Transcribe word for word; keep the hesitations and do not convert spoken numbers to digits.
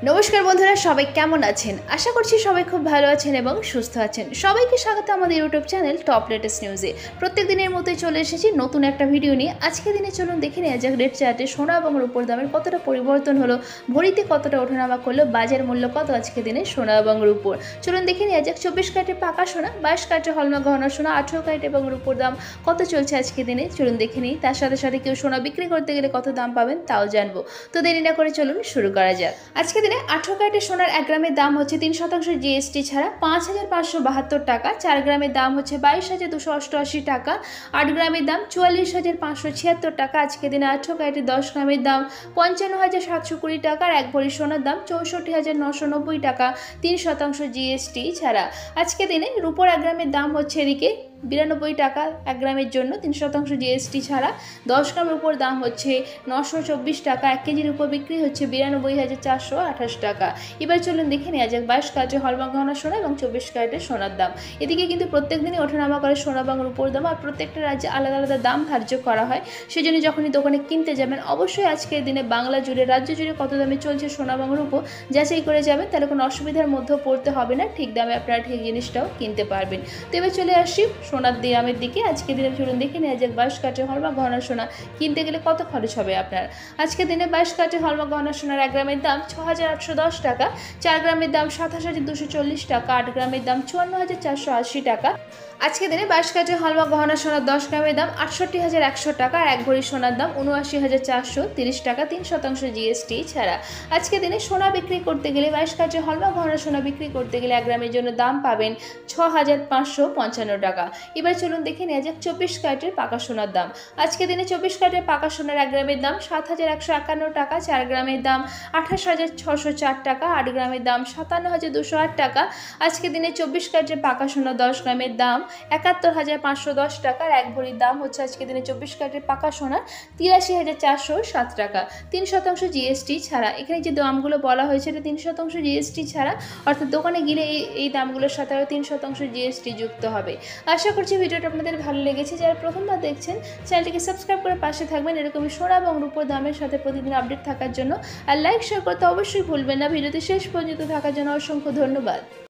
নমস্কার বন্ধুরা, সবাই কেমন আছেন? আশা করছি সবাই খুব ভালো আছেন এবং সুস্থ আছেন। সবাইকে স্বাগত আমাদের ইউটিউব চ্যানেল টপ লেটেস্ট নিউজে। প্রত্যেক দিনের মতোই চলে এসেছি নতুন একটা ভিডিও নিয়ে। আজকে দিনে চলুন দেখে নেওয়া যাক রেট চার্টে সোনা এবং রূপোর দামের কতটা পরিবর্তন হলো, ভরিতে কতটা ওঠানামা করলো, বাজার মূল্য কত আজকে দিনে সোনা এবং রূপোর। চলুন দেখে নেওয়া যাক চব্বিশ ক্যারেটের পাকা সোনা, বাইশ ক্যারেটের হলমার্ক গহনা সোনা, আঠারো ক্যারেট এবং রূপোর দাম কত চলছে আজকে দিনে। চলুন দেখে নিই। তার সাথে সাথে কেউ সোনা বিক্রি করতে গেলে কত দাম পাবেন তাও জানবো। তো দেরি না করে চলুন শুরু করা যাক। আজকে দিনে আঠারো ক্যারেটের সোনার এক গ্রামের দাম হচ্ছে তিন শতাংশ জিএসটি ছাড়া পাঁচ হাজার পাঁচশো বাহাত্তর টাকা। চার গ্রামের দাম হচ্ছে বাইশ হাজার দুশো অষ্টআশি টাকা। আট গ্রামের দাম চুয়াল্লিশ হাজার পাঁচশো ছিয়াত্তর টাকা। আজকে দিনে আঠারো ক্যারেটের দশ গ্রামের দাম পঞ্চান্ন হাজার সাতশো কুড়ি টাকা। আর এক ভরি সোনার দাম চৌষট্টি হাজার নশো নব্বই টাকা তিন শতাংশ জিএসটি ছাড়া। আজকে দিনে রূপোর এক গ্রামের দাম হচ্ছে এদিকে বিরানব্বই টাকা এক গ্রামের জন্য তিন শতাংশ জিএসটি ছাড়া। দশ গ্রামের উপর দাম হচ্ছে নশো চব্বিশ টাকা। এক কেজির উপর বিক্রি হচ্ছে বিরানব্বই হাজার চারশো আঠাশ টাকা। এবার চলুন দেখে নেওয়া যাক বাইশ ক্যারেটের হলমার্ক গহনা সোনা এবং চব্বিশ ক্যারেটের সোনার দাম। এদিকে কিন্তু প্রত্যেক দিনই ওঠানামা করে সোনা এবং রূপোর দাম, আর প্রত্যেকটা রাজ্যে আলাদা আলাদা দাম ধার্য করা হয়। সেজন্য যখনই দোকানে কিনতে যাবেন অবশ্যই আজকের দিনে বাংলা জুড়ে রাজ্য জুড়ে কত দামে চলছে সোনা এবং রূপো যাচাই করে যাবেন, তাহলে কোনো অসুবিধার মধ্যেও পড়তে হবে না। ঠিক দামে আপনারা ঠিক জিনিসটাও কিনতে পারবেন। তো এবার চলে আসি সোনার দামের দিকে। আজকে দিনে চলুন দেখে নেওয়া যাক বাইশ ক্যারেটের হলমার্ক গহনা সোনা কিনতে গেলে কত খরচ হবে আপনার। আজকে দিনে বাইশ ক্যারেটের হলমার্ক গহনা সোনার এক গ্রামের দাম ছ হাজার আটশো দশ টাকা। চার গ্রামের দাম সাতাশ হাজার দুশো চল্লিশ টাকা। আট গ্রামের দাম চুয়ান্ন হাজার চারশো আশি টাকা। আজকে দিনে বাইশ ক্যারেটের হলমার্ক গহনা সোনার দশ গ্রামের দাম আটষট্টি হাজার একশো টাকা। আর এক ভরি সোনার দাম উনআশি হাজার চারশো তিরিশ টাকা তিন শতাংশ জিএসটি ছাড়া। আজকে দিনে সোনা বিক্রি করতে গেলে বাইশ ক্যারেটের হলমার্ক গহনা সোনা বিক্রি করতে গেলে এক গ্রামের জন্য দাম পাবেন ছ হাজার পাঁচশো পঞ্চান্ন টাকা। এবার চলুন দেখে নেওয়া যাক চব্বিশ ক্যারেটের পাকা সোনার দাম। আজকে দিনে চব্বিশ ক্যারেটের পাকা সোনার এক গ্রামের দাম সাত হাজার একশো একান্ন টাকা। চার গ্রামের দাম আঠাশ হাজার ছশো চার টাকা। আট গ্রামের দাম সাতান্ন হাজার দুশো আট টাকা। আজকে দিনে চব্বিশ ক্যারেটের পাকা সোনা দশ গ্রামের দাম একাত্তর হাজার পাঁচশো দশ টাকা। আর এক ভরির দাম হচ্ছে আজকে দিনে চব্বিশ ক্যারেটের পাকা সোনার তিরাশি হাজার চারশো সাত টাকা তিন শতাংশ জিএসটি ছাড়া। এখানে যে দামগুলো বলা হয়েছে এটা তিন শতাংশ জিএসটি ছাড়া, অর্থাৎ দোকানে গেলে এই এই দামগুলোর সাথে আরও তিন শতাংশ জিএসটি যুক্ত হবে। আশা করছি ভিডিওটা আপনাদের ভালো লেগেছে। যারা প্রথমবার দেখছেন চ্যানেলটিকে সাবস্ক্রাইব করে পাশে থাকবেন এরকমই সোনা এবং রূপোর দামের সাথে প্রতিদিন আপডেট থাকার জন্য। আর লাইক শেয়ার করতে অবশ্যই ভুলবেন না। ভিডিওতে শেষ পর্যন্ত থাকার জন্য অসংখ্য ধন্যবাদ।